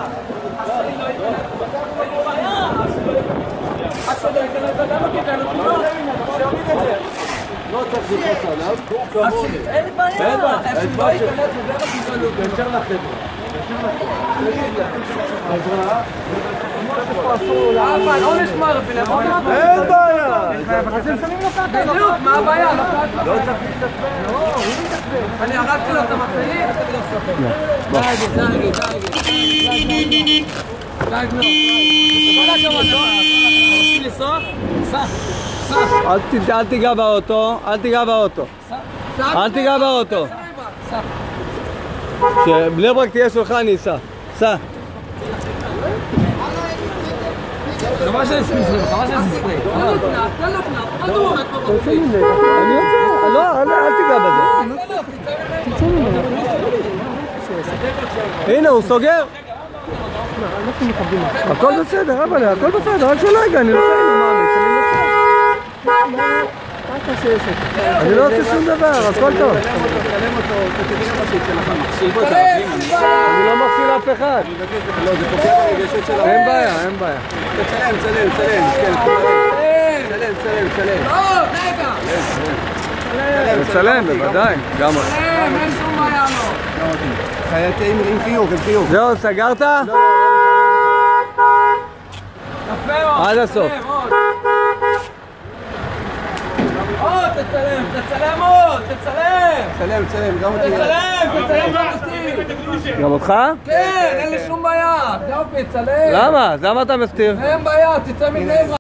לא צריך לחוץ עליו, אין בעיה, אין בעיה, אפשר לחדר. אין בעיה! בדיוק, מה הבעיה? לא צריך להתעצבן. אני הרגתי לו את המפעילים? אל תיגע באוטו, אל תיגע באוטו. אל תיגע באוטו. כשבני ברק תהיה שלך אני אסע. סע. חבל שאני ספרי, חבל שאני ספרי. תן לו כנף, מה אתה עומד פה בחופים? אני יוצא, לא, אל תיגע בזה. הנה, הוא סוגר. הכל בסדר, אבל הכל בסדר, רק שלא רגע, אני נוסע, אני מאמץ, אני נוסע. אני לא עושה שום דבר, הכל טוב. אני לא מכשיל אף אחד. אין בעיה, אין בעיה. תצלם. תצלם, בוודאי, גם אין שום בעיה לא. חייתי עם חיוך. זהו, סגרת? יפה מאוד. עד הסוף. תצלם עוד, תצלם, גם אותי. תצלם גם אותי. גם אותך? כן, אין לי שום בעיה. יופי, תצלם. למה? אז למה אתה מסתיר? אין בעיה, תצא מבני ברק.